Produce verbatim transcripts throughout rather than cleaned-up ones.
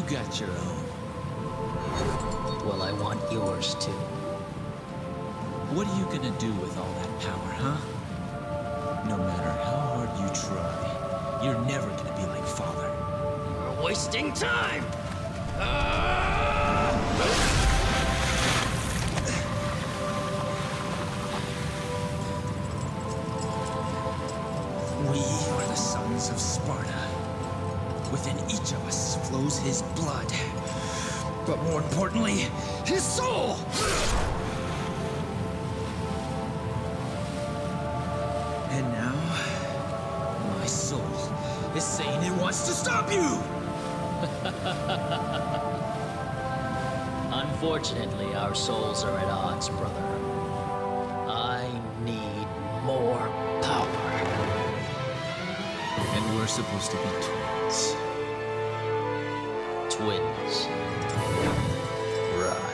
got your own. Well, I want yours too. What are you gonna do with all that power, huh? No matter how hard you try, you're never gonna be like Father. We're wasting time! We are the sons of Sparta. Within each of us flows his blood. But more importantly, his soul! And now, my soul is saying it wants to stop you! Unfortunately, our souls are at odds, brother. I need more power. And we're supposed to be twins. Twins. Right.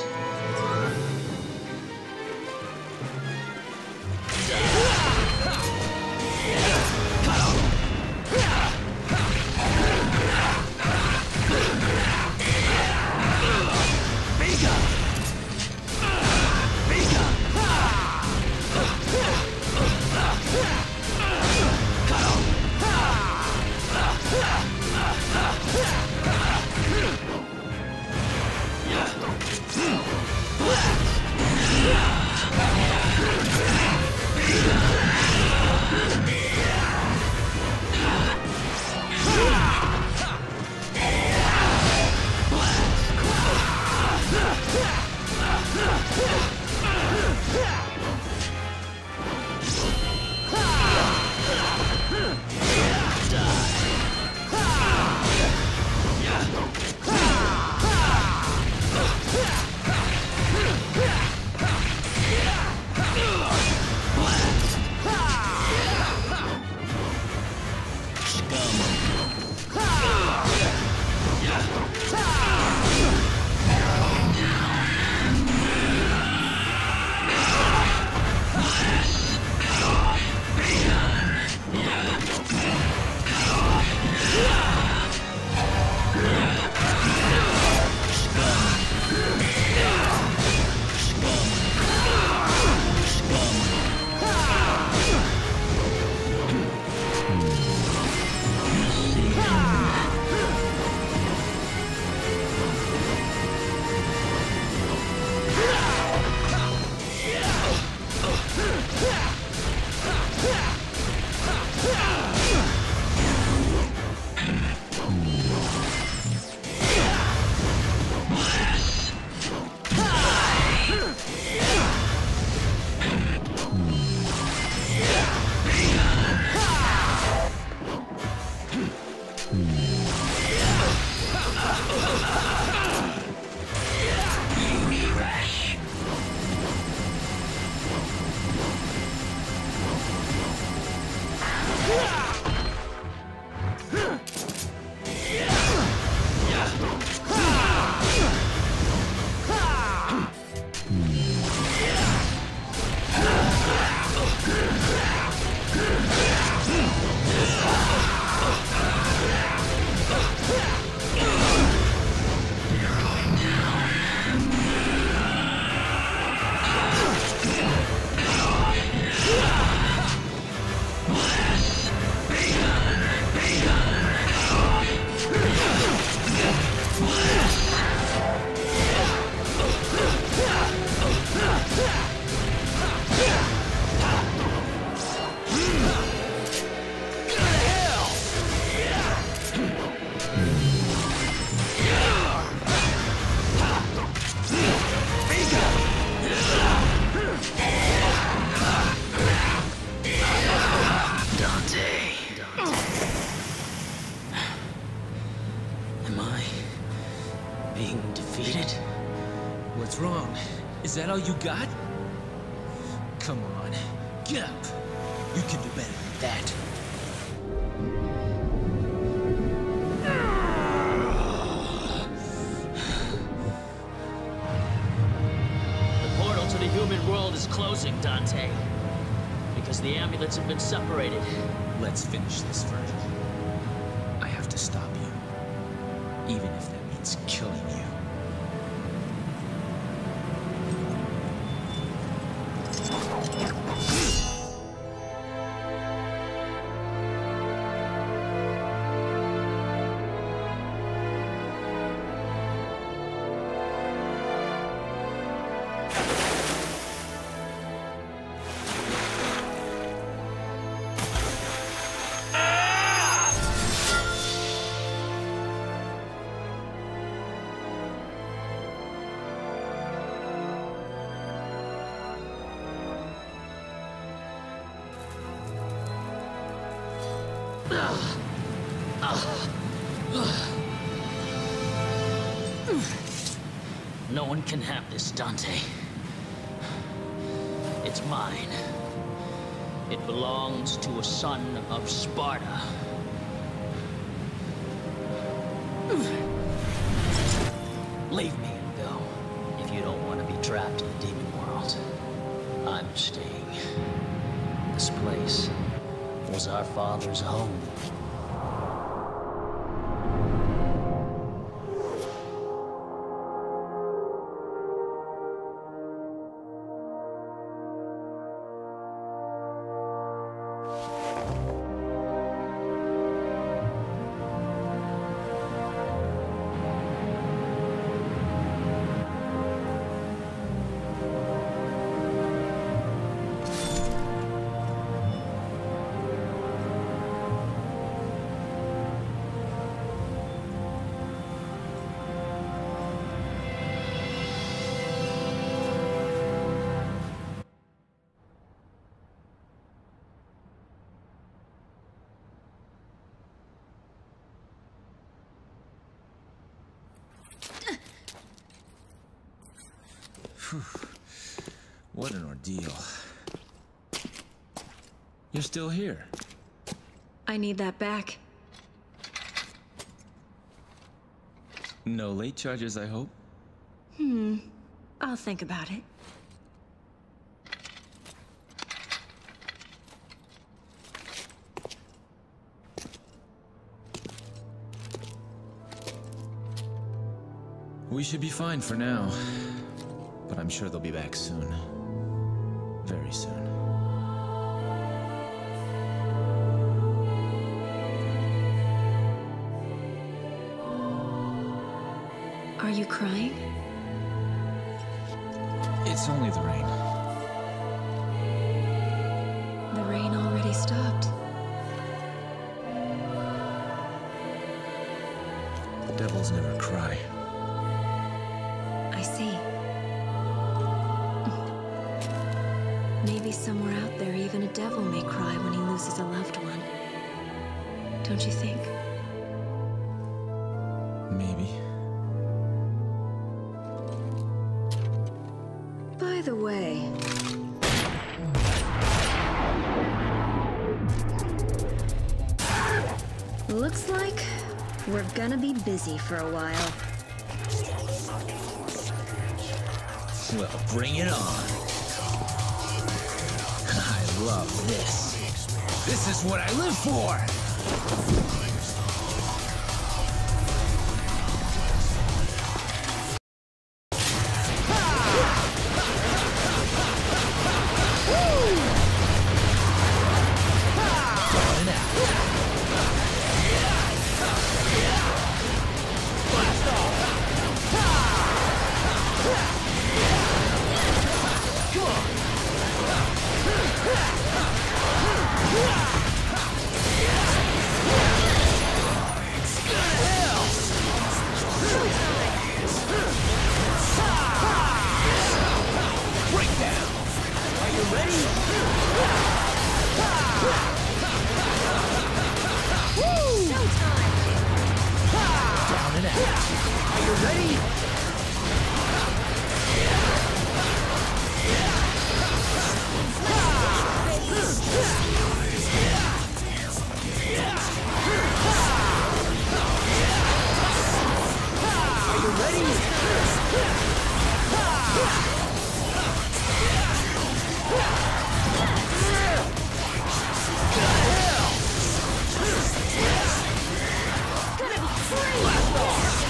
What's wrong? Is that all you got? Come on, get up. You can do better than that. The portal to the human world is closing, Dante. Because the amulets have been separated. Let's finish this, Virgil. I have to stop you. even if that means killing you. No one can have this, Dante. It's mine. It belongs to a son of Sparta. Leave me and go, if you don't want to be trapped in the demon world. I'm staying. This place was our father's home. What an ordeal. You're still here. I need that back. No late charges, I hope? Hmm. I'll think about it. We should be fine for now. But I'm sure they'll be back soon. Very soon. Are you crying? It's only the rain. The rain already stopped. Devils never cry. I see. Maybe somewhere out there, even a devil may cry when he loses a loved one. Don't you think? Maybe. By the way... Looks like we're gonna be busy for a while. Well, bring it on. I love this. This is what I live for! Gonna be free!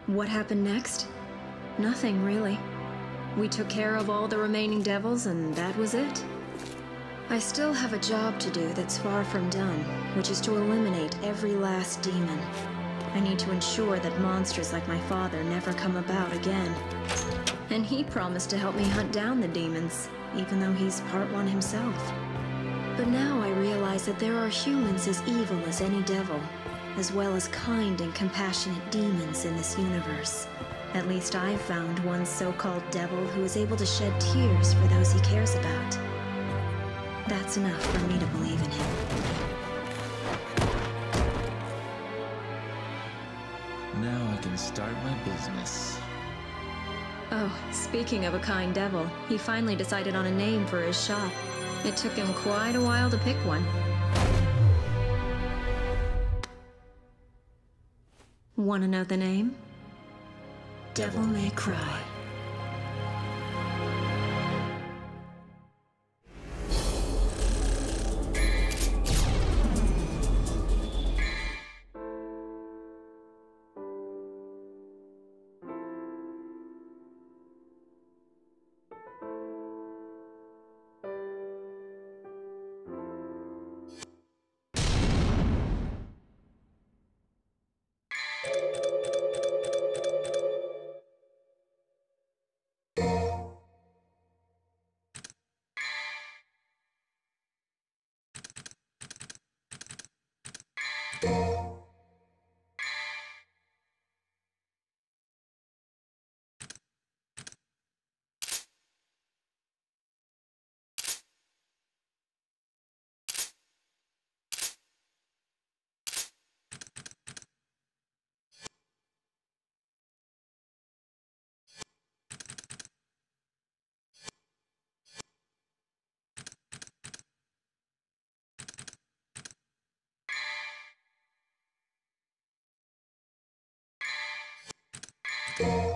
What happened next? Nothing, really. We took care of all the remaining devils, and that was it. I still have a job to do that's far from done, which is to eliminate every last demon. I need to ensure that monsters like my father never come about again. And he promised to help me hunt down the demons, even though he's part one himself. But now I realize that there are humans as evil as any devil, as well as kind and compassionate demons in this universe. At least I've found one so-called devil who is able to shed tears for those he cares about. That's enough for me to believe in him. Now I can start my business. Oh, speaking of a kind devil, he finally decided on a name for his shop. It took him quite a while to pick one. Want to know the name? Devil May Cry. You